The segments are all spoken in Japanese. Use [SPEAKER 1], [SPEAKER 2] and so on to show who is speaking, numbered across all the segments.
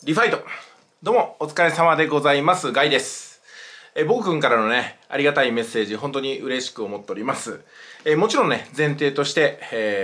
[SPEAKER 1] リファイト。どうもお疲れ様でございます。ガイです。僕くんからのね、ありがたいメッセージ、本当に嬉しく思っております。もちろんね、前提として、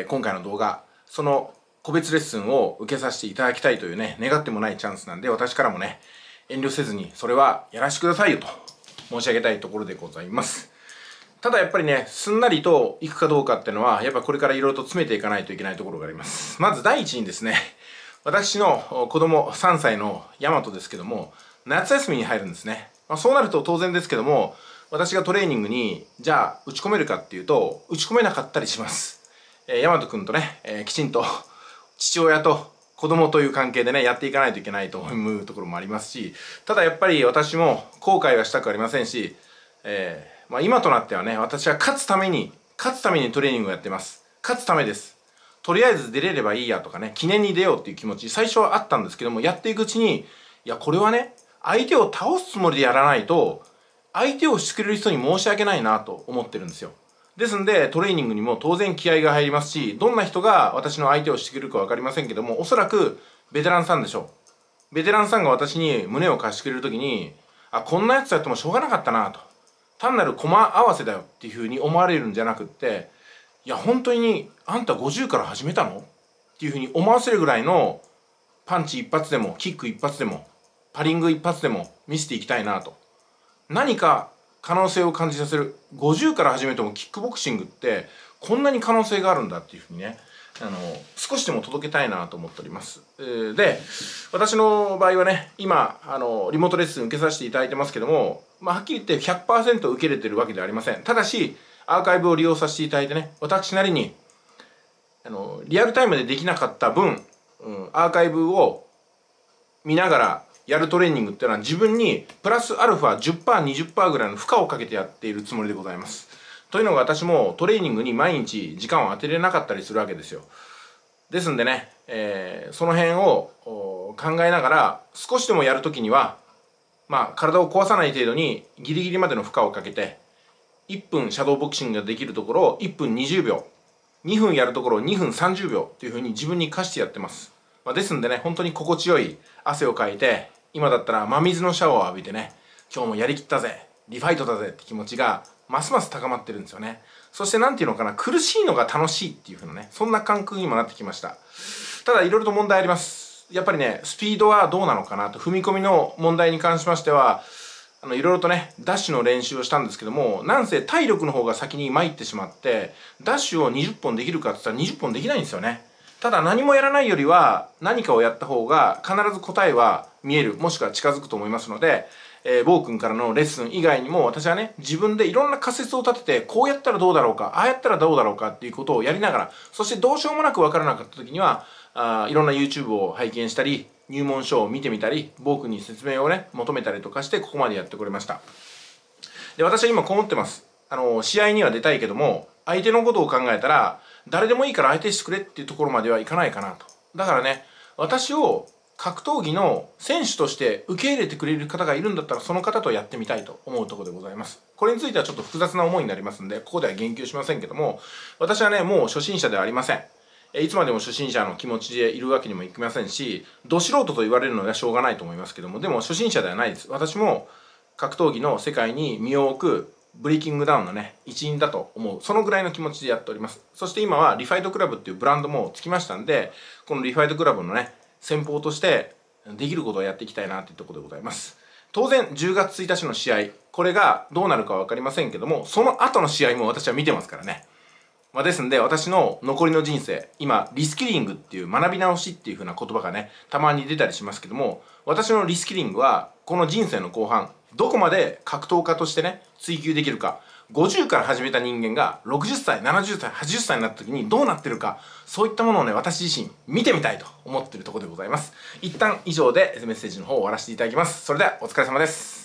[SPEAKER 1] 今回の動画、その個別レッスンを受けさせていただきたいというね、願ってもないチャンスなんで、私からもね、遠慮せずに、それはやらせてくださいよと申し上げたいところでございます。ただやっぱりね、すんなりといくかどうかっていうのは、やっぱこれからいろいろと詰めていかないといけないところがあります。まず第一にですね、私の子供3歳のヤマトですけども、夏休みに入るんですね。そうなると当然ですけども、私がトレーニングに、じゃあ打ち込めるかっていうと、打ち込めなかったりします。ヤマトくんとね、きちんと父親と子供という関係でね、やっていかないといけないと思うところもありますし、ただやっぱり私も後悔はしたくありませんし、今となってはね、私は勝つためにトレーニングをやってます。勝つためです。とりあえず出れればいいやとかね、記念に出ようっていう気持ち、最初はあったんですけども、やっていくうちに、いや、これはね、相手を倒すつもりでやらないと、相手をしてくれる人に申し訳ないなと思ってるんですよ。ですんで、トレーニングにも当然気合が入りますし、どんな人が私の相手をしてくれるか分かりませんけども、おそらくベテランさんでしょう。ベテランさんが私に胸を貸してくれるときに、あ、こんなやつやってもしょうがなかったなと。単なる駒合わせだよっていうふうに思われるんじゃなくって、いや本当にあんた50から始めたのっていうふうに思わせるぐらいのパンチ一発でもキック一発でもパリング一発でも見せていきたいなと。何か可能性を感じさせる。50から始めてもキックボクシングってこんなに可能性があるんだっていうふうにね、少しでも届けたいなと思っております。で、私の場合はね、今リモートレッスン受けさせていただいてますけども、はっきり言って 100% 受けれてるわけではありません。ただしアーカイブを利用させていただいてね、私なりにリアルタイムでできなかった分、アーカイブを見ながらやるトレーニングっていうのは自分にプラスアルファ 10%、20% ぐらいの負荷をかけてやっているつもりでございます。というのが私もトレーニングに毎日時間を当てれなかったりするわけですよ。ですんでね、その辺を考えながら少しでもやるときには、体を壊さない程度にギリギリまでの負荷をかけて、1分シャドーボクシングができるところを1分20秒、2分やるところを2分30秒っていう風に自分に課してやってます。ですんでね、本当に心地よい汗をかいて、今だったら真水のシャワーを浴びてね、今日もやりきったぜ、リファイトだぜって気持ちがますます高まってるんですよね。そしてなんていうのかな、苦しいのが楽しいっていう風なね、そんな感覚にもなってきました。ただいろいろと問題あります。やっぱりね、スピードはどうなのかなと、踏み込みの問題に関しましては、いろいろとね、ダッシュの練習をしたんですけども、なんせ体力の方が先に参ってしまって、ダッシュを20本できるかって言ったら20本できないんですよね。ただ何もやらないよりは何かをやった方が必ず答えは見える、もしくは近づくと思いますので、ボー君からのレッスン以外にも私はね、自分でいろんな仮説を立てて、こうやったらどうだろうか、ああやったらどうだろうかっていうことをやりながら、そしてどうしようもなく分からなかった時には、いろんな YouTube を拝見したり、入門書を見てみたり、ボー君に説明をね、求めたりとかしてここまでやってこれました。で、私は今こう思ってます。試合には出たいけども、相手のことを考えたら、誰でもいいから相手してくれっていうところまではいかないかなと。だからね、私を格闘技の選手として受け入れてくれる方がいるんだったら、その方とやってみたいと思うところでございます。これについてはちょっと複雑な思いになりますんで、ここでは言及しませんけども、私はね、もう初心者ではありません。いつまでも初心者の気持ちでいるわけにもいきませんし、ど素人と言われるのはしょうがないと思いますけども、でも初心者ではないです。私も格闘技の世界に身を置くブレイキングダウンのね、一員だと思う。そのぐらいの気持ちでやっております。そして今はリファイトクラブっていうブランドもつきましたんで、このリファイトクラブのね、先方としてできることをやっていきたいなというところでございます。当然10月1日の試合、これがどうなるかは分かりませんけども、その後の試合も私は見てますからね。ですんで、私の残りの人生、今、リスキリングっていう学び直しっていう風な言葉がね、たまに出たりしますけども、私のリスキリングは、この人生の後半、どこまで格闘家としてね、追求できるか、50から始めた人間が60歳、70歳、80歳になった時にどうなってるか、そういったものをね、私自身見てみたいと思っているところでございます。一旦以上でメッセージの方を終わらせていただきます。それではお疲れ様です。